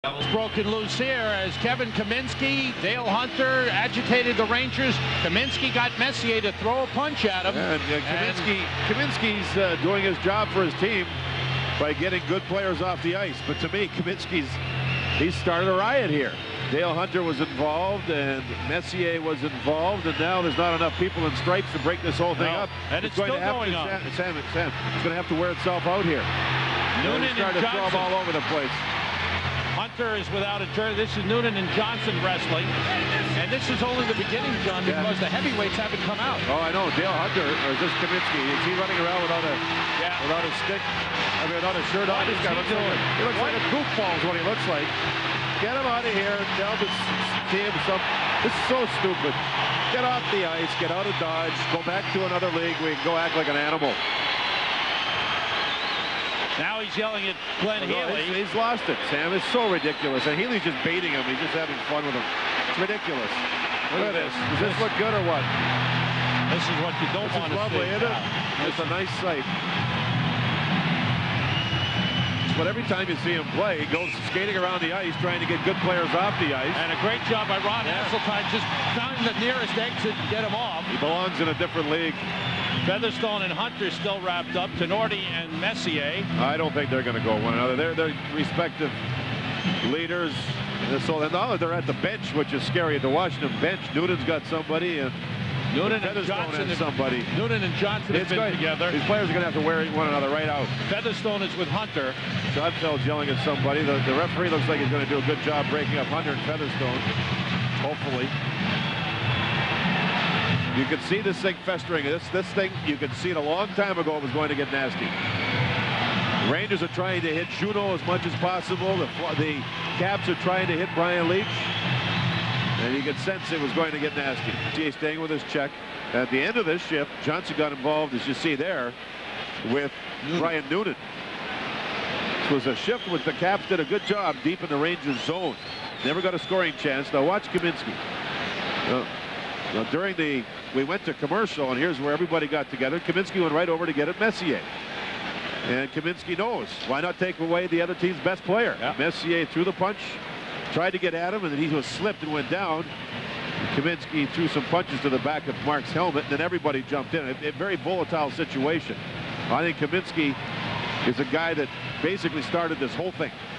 Was broken loose here as Kevin Kaminski, Dale Hunter agitated the Rangers. Kaminski got Messier to throw a punch at him. Kaminski's doing his job for his team by getting good players off the ice. But to me, he started a riot here. Dale Hunter was involved and Messier was involved, and now there's not enough people in stripes to break this whole thing up. And it's still going on. Sam, it's going to have to wear itself out here. Noonan and Johnson. Throw them all over the place. Hunter is without a jersey. This is Noonan and Johnson wrestling. And this is only the beginning, John, because the heavyweights haven't come out. Oh, I know. Dale Hunter, or is this Kaminski? Is he running around without a stick? I mean, without a shirt on? This guy looks like a goofball is what he looks like. Get him out of here and tell the team something. This is so stupid. Get off the ice, get out of Dodge, go back to another league where you can go act like an animal. Now he's yelling at Glen Healy. He's lost it, Sam. It's so ridiculous. And Healy's just baiting him. He's just having fun with him. It's ridiculous. Look at this. Does this look good or what? This is what you don't want to see. Lovely, isn't it? It's a nice sight. But every time you see him play, he goes skating around the ice, trying to get good players off the ice. And a great job by Ron Hasseltine, just finding the nearest exit to get him off. He belongs in a different league. Featherstone and Hunter still wrapped up. Tinordi and Messier. I don't think they're going to go one another. They're respective leaders. So now they're at the bench, which is scary at the Washington bench. Noonan's got somebody, and Noonan and Johnson has somebody. Noonan and Johnson have been together. These players are going to have to wear one another right out. Featherstone is with Hunter. Schoenfeld's yelling at somebody. The referee looks like he's going to do a good job breaking up Hunter and Featherstone. Hopefully. You can see this thing festering. This thing, you can see it a long time ago it was going to get nasty. The Rangers are trying to hit Juno as much as possible. The Caps are trying to hit Brian Leach. And you could sense it was going to get nasty. He's staying with his check. At the end of this shift, Johnson got involved, as you see there, with Brian Noonan. This was a shift with the Caps did a good job deep in the Rangers zone. Never got a scoring chance. Now watch Kaminski. We went to commercial, and here's where everybody got together. Kaminski went right over to get at Messier. And Kaminski knows, why not take away the other team's best player? Yep. Messier threw the punch, tried to get at him, and then he was slipped and went down. Kaminski threw some punches to the back of Mark's helmet, and then everybody jumped in. A very volatile situation. I think Kaminski is a guy that basically started this whole thing.